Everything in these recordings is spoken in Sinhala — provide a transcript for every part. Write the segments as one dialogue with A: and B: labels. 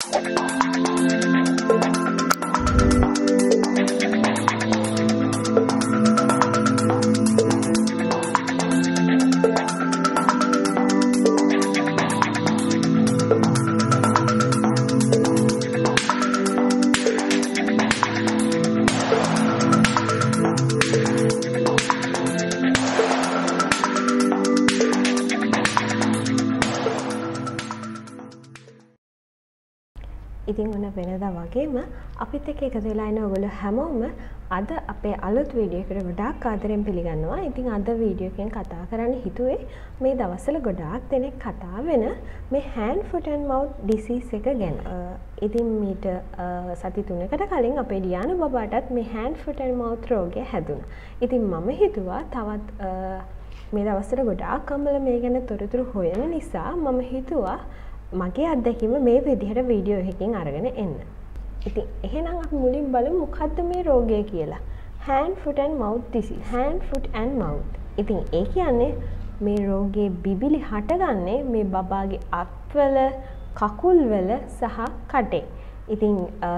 A: ඉතින් ඔන්න වෙනදා වගේම අපිත් එක්ක එකතු වෙලා ඉන්න ඔයගොල්ලෝ හැමෝම අද අපේ අලුත් වීඩියෝ එකට ගොඩාක් ආදරෙන් පිළිගන්නවා. ඉතින් අද වීඩියෝ එකෙන් කතා කරන්න හිතුවේ මේ දවස්වල ගොඩාක් දෙනෙක් කතා වෙන මේ hand foot and mouth disease එක ගැන. ඉතින් මීට සති 3කට කලින් අපේ ඩියාන බබාටත් මේ hand foot and mouth රෝගය හැදුණා. ඉතින් මම හිතුවා තවත් මේ දවස්වල ගොඩාක් අම්මලා මේ ගැන තොරතුරු හොයන නිසා මම හිතුවා මගේ අත්දැකීම මේ විදිහට වීඩියෝ එකකින් අරගෙන එන්න. ඉතින් එහෙනම් අපි මුලින් බලමු මොකද්ද මේ රෝගය කියලා. hand foot and mouth disease. hand foot and mouth. ඉතින් ඒ කියන්නේ මේ රෝගේ බිබිලි හටගන්නේ මේ බබාගේ අත්වල, කකුල්වල සහ කටේ. ඉතින්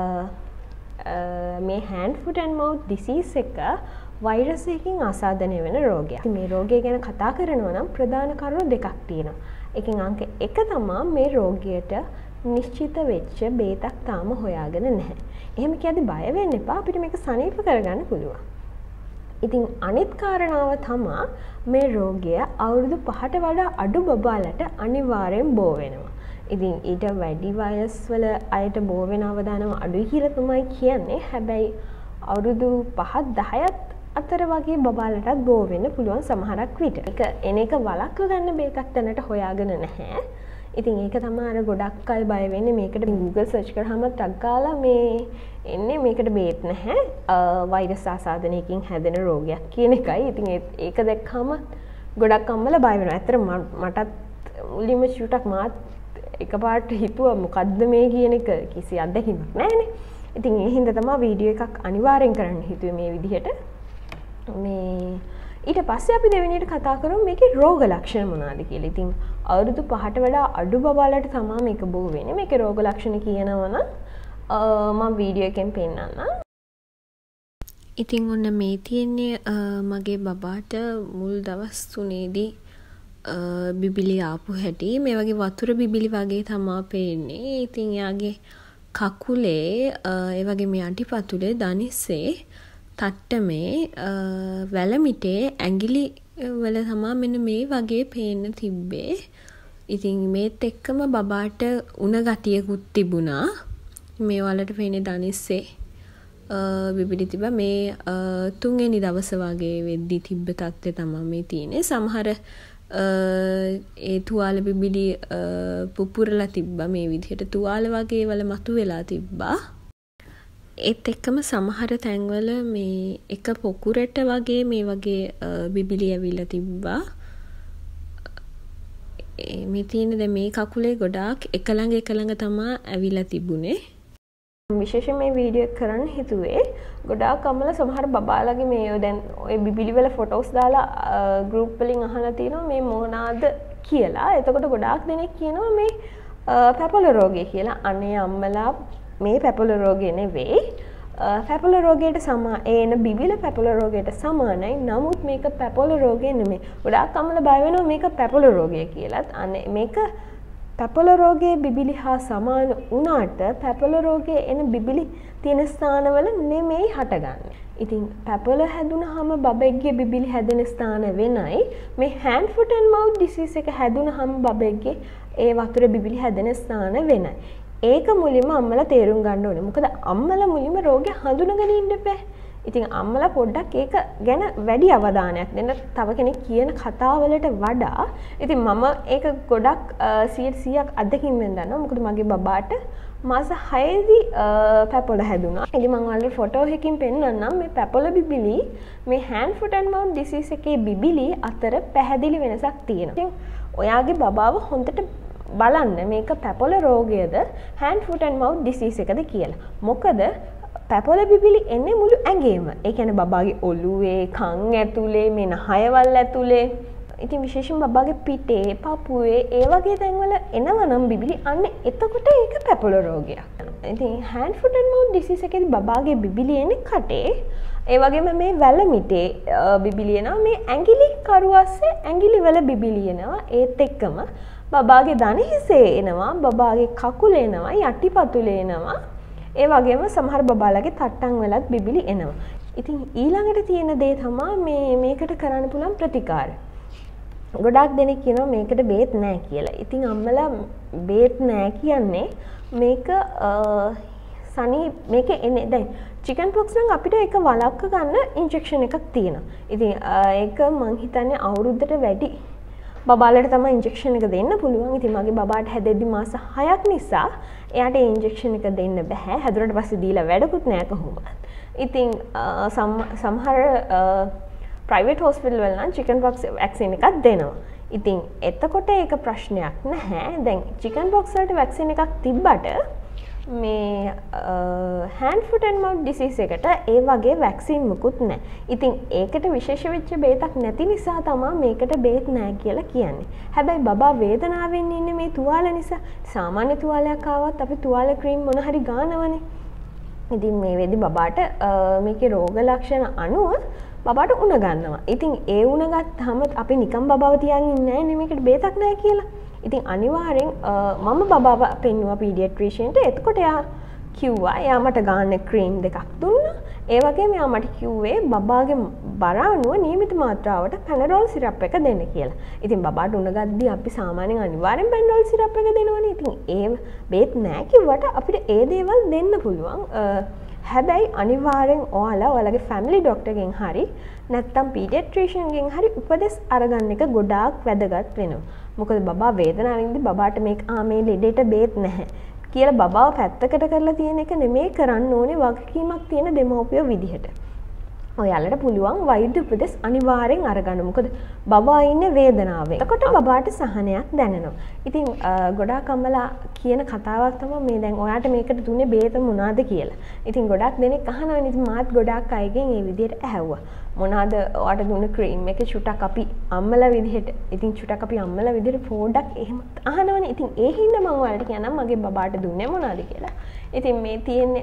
A: මේ hand foot and mouth disease එක වෛරස් එකකින් ආසාදනය වෙන රෝගයක්. මේ රෝගය ගැන කතා කරනවා නම් ප්‍රධාන කරුණු දෙකක් තියෙනවා. එකෙන් අංක 1 තමයි මේ රෝගයට නිශ්චිත වෙච්ච බේතක් තාම හොයාගෙන නැහැ. එහෙම කියද්දි බය වෙන්න එපා. අපිට මේක සනීප කරගන්න පුළුවන්. ඉතින් අනිත් කාරණාව තමයි මේ රෝගය අවුරුදු 5ට වඩා අඩු බබාලට අනිවාර්යෙන් බෝ වෙනවා. ඉතින් ඊට වැඩි වයස්වල අයට බෝ වෙන අවදානම අඩුයි කියලා තමයි කියන්නේ. හැබැයි අවුරුදු 5 10ත් අතර වගේ බබාලටත් බෝ වෙන්න පුළුවන් සමහරක් විට. ඒක එන එක වළක්ව ගන්න බේතක් දැනට හොයාගෙන නැහැ. ඉතින් ඒක තමයි අර ගොඩක් අය බය වෙන්නේ මේකට Google search කරාම ටග් ගාලා මේ එන්නේ මේකට බේත් නැහැ. වෛරස් ආසාදනයකින් හැදෙන රෝගයක් කියන එකයි. ඉතින් ඒක දැක්කම ගොඩක් අම්මලා බය වෙනවා. ඇත්තට මටත් මුලින්ම ෂූටක් මාත් එකපාරට හිතුවා මොකද්ද මේ කියන එක කිසි අත්දැකීමක් නැහැනේ. ඉතින් ඒ හින්දා තමයි වීඩියෝ එකක් අනිවාර්යෙන් කරන්න හිතුවේ මේ විදිහට. මේ ඊට පස්සේ අපි දෙවෙනියට කතා කරමු මේකේ රෝග ලක්ෂණ මොනවාද කියලා. ඉතින් අවුරුදු 5ට වඩා අඩු බබාලට තමයි මේක බෝ වෙන්නේ. මේකේ රෝග ලක්ෂණ කියනවා නම් මම වීඩියෝ එකෙන් පෙන්නන්නම්. ඉතින් ඔන්න මේ තියෙන්නේ මගේ බබාට මුල් දවස් 3ේදී බිබිලි ආපු හැටි. මේ වගේ වතුර බිබිලි වගේ තමයි පේන්නේ. ඉතින් යාගේ කකුලේ ඒ වගේ මේ අටිපතුලේ දනිස්සේ තට්ටමේ වැලමිටේ ඇඟිලි වල තමා මෙන්න මේ වගේ පේන්න තිබ්බේ. ඉතින් මේත් එක්කම බබාට උණ ගතියකුත් තිබුණා. මේ වලට පේන්නේ දනිස්සේ බිබිලි තිබ්බා. මේ 3 වෙනි දවස වගේ වෙද්දි තිබ්බ තත්ත්වය තමයි මේ තියෙන්නේ. සමහර ඒ තුවාල බිබිලි පුපුරලා තිබ්බා. මේ විදිහට තුවාල වගේ වල මතු වෙලා තිබ්බා. ඒත් එක්කම සමහර තැන්වල මේ එක පොකුරට වගේ මේ වගේ බිබිලි ඇවිල්ලා තිබ්බා. මේ තියෙන දැන් මේ කකුලේ ගොඩාක් එක ළඟ තමයි ඇවිල්ලා තිබුණේ. විශේෂයෙන් මේ වීඩියෝ එක කරන්න හිතුවේ ගොඩාක් අම්මලා සමහර බබාලගේ මේ දැන් ඔය බිබිලි වල ෆොටෝස් දාලා ගෲප් වලින් අහලා තියෙනවා මේ මොනවාද කියලා. එතකොට ගොඩාක් දෙනෙක් කියනවා මේ පැපොල රෝගය කියලා. අනේ අම්මලා මේ පැපොල රෝගය නෙවෙයි. පැපොල රෝගයට එන බිබිල පැපොල රෝගයට සමානයි. නමුත් මේක පැපොල රෝගය නෙමෙයි. ගොඩාක් අම්මලා බය වෙනවා මේක පැපොල රෝගය කියලාත්. අනේ මේක පැපොල රෝගයේ බිබිලි හා සමාන වුණාට පැපොල රෝගයේ එන බිබිලි තියෙන ස්ථානවල නෙමෙයි හටගන්නේ. ඉතින් පැපොල හැදුනහම බබෙක්ගේ බිබිලි හැදෙන ස්ථාන වෙනයි. මේ hand foot and mouth disease එක හැදුනහම බබෙක්ගේ ඒ වතුර බිබිලි හැදෙන ස්ථාන වෙනයි. ඒක මුලින්ම අම්මලා තේරුම් ගන්න ඕනේ. මොකද අම්මලා මුලින්ම රෝගය හඳුනගෙන ඉන්න බෑ. ඉතින් අම්මලා පොඩ්ඩක් ඒක ගැන වැඩි අවධානයක් දෙන්න. තව කෙනෙක් කියන කතාවලට වඩා ඉතින් මම ඒක ගොඩක් 100%ක් අත්දැකීමෙන් දන්නවා. මොකද මගේ බබාට මාස 6දී පැපොල හැදුනා. ඉතින් මම ඔයාලට ෆොටෝ එකකින් පෙන්නන්නම් මේ පැපොල බිබිලි මේ hand foot and mouth disease එකේ බිබිලි අතර පැහැදිලි වෙනසක් තියෙනවා. ඉතින් ඔයාගේ බබාව හොඳට බලන්න මේක පැපොල රෝගයද hand foot and mouth disease එකද කියලා. මොකද පැපොල බිබිලි එන්නේ මුළු ඇඟේම. ඒ කියන්නේ බබාගේ ඔළුවේ, කන් ඇතුලේ, මේ නහයවල් ඇතුලේ ඉතින් විශේෂයෙන් බබාගේ පිටේ, පපුවේ ඒ වගේ තැන්වල එනවා නම් බිබිලි අන්න එතකොට ඒක පැපොල රෝගයක්. ඉතින් hand foot and mouth disease එකේදී බබාගේ බිබිලි එන්නේ කටේ. ඒ වගේම මේ වැල මිටේ බිබිලි එනවා. මේ ඇඟිලි කරුවස්සේ ඇඟිලි වල බිබිලි එනවා. ඒත් එක්කම බබාගේ දන හිසේ එනවා, බබාගේ කකුල එනවා, යටිපතුලේ එනවා. ඒ වගේම සමහර බබාලගේ තට්ටන් වලත් බිබිලි එනවා. ඉතින් ඊළඟට තියෙන දේ තමයි මේකට කරන්න පුළුවන් ප්‍රතිකාර. ගොඩාක් දෙනෙක් කියනවා මේකට බේත් නැහැ කියලා. ඉතින් අම්මලා බේත් නැහැ කියන්නේ මේක මේක එන්නේ දැන් චිකන් පොක්ස් නම් අපිට ඒක වළක්ව ගන්න ඉන්ජෙක්ෂන් එකක් තියෙනවා. ඉතින් ඒක මං හිතන්නේ අවුරුද්දට වැඩි බබාලට තමයි ඉන්ජෙක්ෂන් එක දෙන්න පුළුවන්. ඉතින් මගේ බබාට හැදෙද්දි මාස 6ක් නිසා එයාට ඒ ඉන්ජෙක්ෂන් එක දෙන්න බෑ. හැදුනට පස්සේ දීලා වැඩකුත් නෑ කොහොමවත්. ඉතින් සමහර ප්‍රයිවට් හොස්පිටල් වල නම් චිකන් පොක්ස් වැක්සින් එකක් දෙනවා. ඉතින් එතකොට ඒක ප්‍රශ්නයක් නැහැ. දැන් චිකන් පොක්ස් වලට වැක්සින් එකක් තිබ්බට මේ hand foot and mouth disease එකට ඒ වගේ වැක්සින් මුකුත් නැහැ. ඉතින් ඒකට විශේෂ වෙච්ච බේතක් නැති නිසා තමයි මේකට බේත් නැහැ කියලා කියන්නේ. හැබැයි බබා වේදනාවෙන් ඉන්නේ මේ තුවාල නිසා. සාමාන්‍ය තුවාලයක් ආවත් අපි තුවාල ක්‍රීම් මොන හරි ගන්නවනේ. ඉතින් මේ වෙද්දි බබාට මේකේ රෝග ලක්ෂණ අනුව බබාට උණ ගන්නවා. ඉතින් ඒ උණ ගත්තාම අපි නිකන් බබාව තියාගෙන ඉන්නේ නැහැ නේ මේකට බේතක් නැහැ කියලා. ඉතින් අනිවාර්යෙන් මම බබාව පෙන්නුවා පීඩියට්‍රිෂියන්ට. එතකොට එයා කිව්වා එයා මට ගන්න ක්‍රීම් දෙකක් දුන්නා. ඒ වගේම එයා මට කිව්වේ බබාගේ බර අනුව නියමිත මාත්‍රාවට පැනඩෝල් සිරප් එක දෙන්න කියලා. ඉතින් බබාට උණ ගද්දී අපි සාමාන්‍යයෙන් අනිවාර්යෙන් පැනඩෝල් සිරප් එක දෙනවනේ. ඉතින් ඒ බේත් නැහැ කිව්වට අපිට ඒ දේවල් දෙන්න පුළුවන්. හැබැයි අනිවාර්යෙන් ඔයාලගේ ෆැමිලි ඩොක්ටර්ගෙන් හරි නැත්නම් පීඩියට්‍රිෂියන්ගෙන් හරි උපදෙස් අරගන්න එක ගොඩාක් වැදගත් වෙනවා. මොකද බබා වේදනාවෙන්දී බබාට මේ ලෙඩේට බේත් නැහැ කියලා බබාව පැත්තකට කරලා තියෙන එක නෙමෙයි කරන්න ඕනේ වගකීමක් තියෙන දෙමව්පියෝ විදිහට. ඔයාලට පුළුවන් වෛද්‍ය උපදෙස් අනිවාර්යෙන් අරගන්න. මොකද බබා ඉන්නේ වේදනාවෙන්. එතකොට බබාට සහනයක් දැනෙනවා. ඉතින් ගොඩාක් අම්මලා කියන කතාවක් තමයි මේ දැන් ඔයාට මේකට දුන්නේ බේත මොනවාද කියලා. ඉතින් ගොඩාක් දෙනෙක් අහනවා. ඉතින් මාත් ගොඩාක් අයගෙන් මේ විදිහට ඇහුවා. මොනවාද ඔයාට දුන්න ක්‍රීම් එක චුටක් අපි අම්මලා විදිහට. ඉතින් චුටක් අපි අම්මලා විදිහට පොඩ්ඩක් එහෙම අහනවනේ. ඉතින් ඒ හින්දා මම ඔයාලට කියන්නම් මගේ බබාට දුන්නේ මොනවාද කියලා. ඉතින් මේ තියෙන්නේ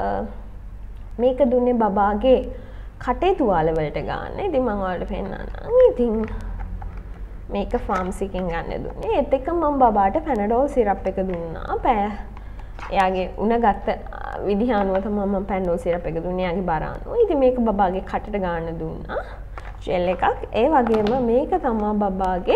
A: මේක දුන්නේ බබාගේ කටේ තුවාල වලට ගන්න. ඉතින් මම ඔයාලට පෙන්නන්නම්. ඉතින් මේක ෆාමසි එකෙන් ගන්න දුන්නේ. ඒත් එක්ක මම බබාට පැනඩෝල් සිරප් එක දුන්නා. එයාගේ උණ ගත්ත විදිහ අනුව තමයි මම පැනඩෝල් සිරප් එක දුන්නේ. එයාගේ බර අනුව. ඉතින් මේක බබාගේ කටට ගන්න දුන්නා. ජෙල් එකක්. ඒ වගේම මේක තමයි බබාගේ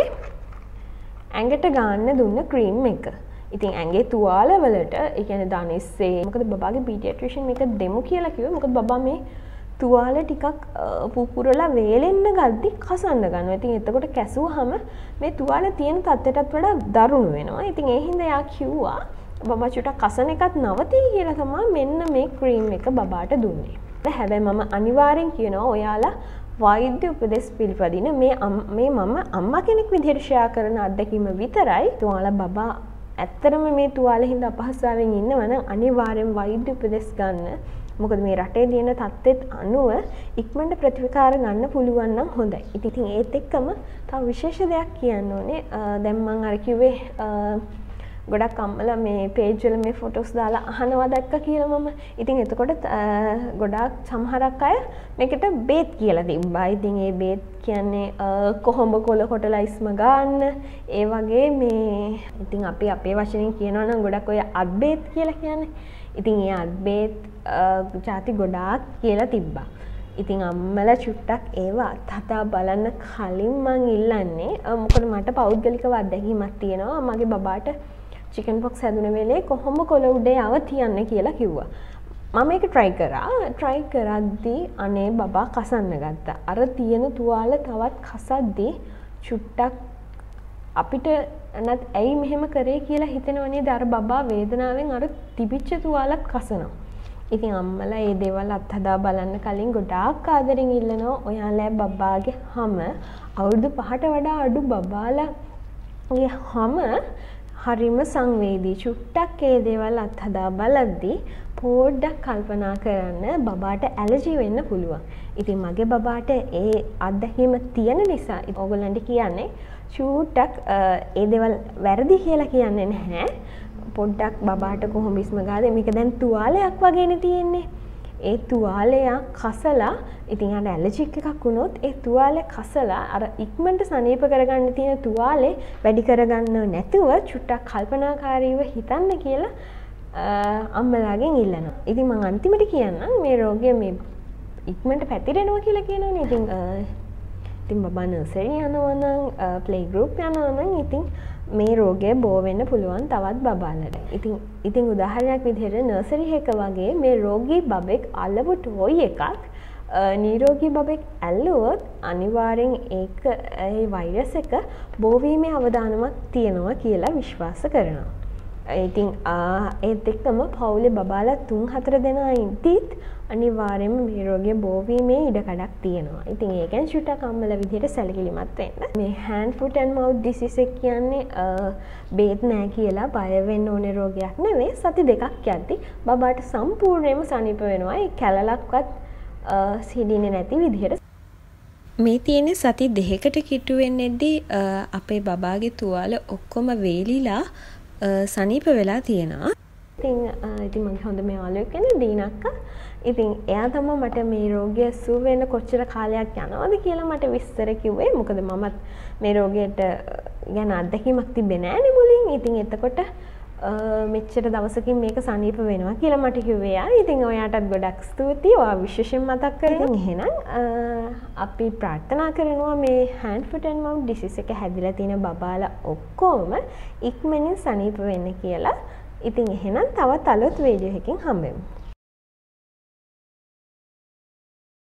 A: ඇඟට ගන්න දුන්න ක්‍රීම් එක. ඉතින් ඇඟේ තුවාල වලට ඒ කියන්නේ දනිස්සේ මොකද බබාගේ පීඩියට්‍රිෂියන් මේක දෙමු කියලා කිව්වේ. මොකද බබා මේ තුවාල ටිකක් පුපුරලා වේලෙන්න ගද්දි කසන්න ගන්නවා. ඉතින් එතකොට කැසුවාම මේ තුවාල තියෙන තත්ත්වයටත් වඩා දරුණු වෙනවා. ඉතින් ඒ හින්දා එයා කිව්වා බබා චුට්ටක් කසන එකත් නවතී කියලා තමයි මෙන්න මේ ක්‍රීම් එක බබාට දුන්නේ. හැබැයි මම අනිවාර්යෙන් කියනවා ඔයාලා වෛද්‍ය උපදෙස් පිළිපදින මේ මම අම්මා කෙනෙක් විදිහට ෂෙයා කරන අත්දැකීම විතරයි. ඔයාලා බබා ඇත්තටම මේ තුවාලේ හින්දා අපහසුතාවෙන් ඉන්නවනම් අනිවාර්යෙන් වෛද්‍ය උපදෙස් ගන්න. මොකද මේ රටේ තියෙන තත්ත්වෙත් අනුව ඉක්මනට ප්‍රතිකාර ගන්න පුළුවන් නම් හොඳයි. ඉතින් ඒත් එක්කම තව විශේෂ දෙයක් කියන්න ඕනේ. දැන් මම අර කිව්වේ ගොඩක් අම්මලා මේ පේජ් වල මේ ෆොටෝස් දාලා අහනවා දැක්ක කියලා මම. ඉතින් එතකොට ගොඩාක් සමහරක් අය මේකට බේත් කියලා තිබ්බා. ඉතින් ඒ බේත් කියන්නේ කොහොඹ කොළ කොටලා ඉස්ම ගන්න. ඒ වගේ මේ ඉතින් අපි අපේ වචනෙන් කියනවා නම් ගොඩක් ඔය අත් බේත් කියලා කියන්නේ. ඉතින් ඒ අත් බේත් ජාති ගොඩාක් කියලා තිබ්බා. ඉතින් අම්මලා චුට්ටක් ඒවා අත්හදා බලන්න කලින් මං ඉල්ලන්නේ මොකද මට පෞද්ගලිකව අත්දැකීමක් තියෙනවා. මගේ බබාට චිකන් පොක්ස් හැදුන වෙලේ කොහොම කොළ උඩේ ආව තියන්න කියලා කිව්වා. මම ඒක try කරද්දී අනේ බබා කසන්න ගත්තා. අර තියෙන තුවාල තවත් කසද්දී චුට්ටක් අපිට නැත් ඇයි මෙහෙම කරේ කියලා හිතෙනව නේද? අර බබා වේදනාවෙන් අර තිබිච්ච තුවාලත් කසනවා. ඉතින් අම්මලා මේ දේවල් අත්හදා බලන්න කලින් ගොඩාක් ආදරෙන් ඉල්ලනවා ඔයාලා බබාගේ හැම අවුරුදු 5ට වඩා අඩු බබාලාගේ හැම හරිම සංවේදී. චුට්ටක් ඒ දේවල් අත්හදා බලද්දී පොඩ්ඩක් කල්පනා කරන්න බබාට ඇලර්ජි වෙන්න පුළුවන්. ඉතින් මගේ බබාට ඒ අත්දැකීම තියෙන නිසා ඕගොල්ලන්ට කියන්නේ චුට්ටක් ඒ දේවල් වැරදි කියලා කියන්නේ නැහැ. පොඩ්ඩක් බබාට කොහොම බිස්ම ගාද මේක දැන් තුවාලයක් වගේනේ තියෙන්නේ. ඒ තුවාලයක් කසලා ඉතින් අර ඇලර්ජික් එකක් වුණොත් ඒ තුවාලේ කසලා අර ඉක්මනට සනීප කරගන්න තියෙන තුවාලේ වැඩි කරගන්න නැතුව චුට්ටක් කල්පනාකාරීව හිතන්න කියලා අම්මලාගෙන් ඉල්ලනවා. ඉතින් මම අන්තිමට කියන්නම් මේ රෝගය මේ ඉක්මනට පැතිරෙනවා කියලා කියනවනේ. ඉතින් බබා නර්සරි යනවා නම් ප්ලේ ගෲප් යනවා නම් ඉතින් මේ රෝගය බෝ වෙන්න පුළුවන් තවත් බබාලට. ඉතින් උදාහරණයක් විදිහට නර්සරි එක වගේ මේ රෝගී බබෙක් අලපු ටෝයි එකක් නිරෝගී බබෙක් ඇල්ලුවොත් අනිවාර්යෙන් ඒක ඒ වෛරස් එක බෝ වීමේ අවදානමක් තියෙනවා කියලා විශ්වාස කරනවා. ඉතින් ඒත් එක්කම පවුලේ බබාලා 3-4 දෙනා ඉඳිත් අනිවාර්යයෙන්ම මේ රෝගය බෝ වීමේ ඉඩකඩක් තියෙනවා. ඉතින් ඒකෙන් චුට්ටක් අම්මලා විදිහට සැලකිලිමත් වෙන්න. මේ hand foot and mouth disease එක කියන්නේ බේත් නෑ කියලා බය වෙන්න ඕනේ රෝගයක් නෙවෙයි. සති දෙකක් යද්දි බබාට සම්පූර්ණයෙන්ම සනීප වෙනවා. ඒ කැලලක්වත් සිහින්නේ නැති විදිහට. මේ තියෙන්නේ සති දෙකකට කිට්ටු වෙන්නේදී අපේ බබාගේ තුවාල ඔක්කොම වේලිලා සනීප වෙලා තියෙනවා. ඉතින් මගේ හොඳම යාළුවෙක් වෙන දීනක්කා. ඉතින් එයා තමයි මට මේ රෝගය සුව වෙන්න කොච්චර කාලයක් යනවද කියලා මට විස්තර කිව්වේ. මොකද මමත් මේ රෝගයට ගැන අත්දැකීමක් තිබ්බේ නෑනේ මුලින්. ඉතින් එතකොට මෙච්චර දවසකින් මේක සනීප වෙනවා කියලා මට කිව්වේ එයා. ඉතින් ඔයාටත් ගොඩක් ස්තුතියි. ඔයා විශේෂයෙන් මතක් කරගෙන. එහෙනම් අපි ප්‍රාර්ථනා කරනවා මේ hand foot and mouth disease එක හැදිලා තියෙන බබාලා ඔක්කොම ඉක්මනින් සනීප වෙන්න කියලා. ඉතින් එහෙනම් තවත් අලුත් වීඩියෝ එකකින් හම්බෙමු.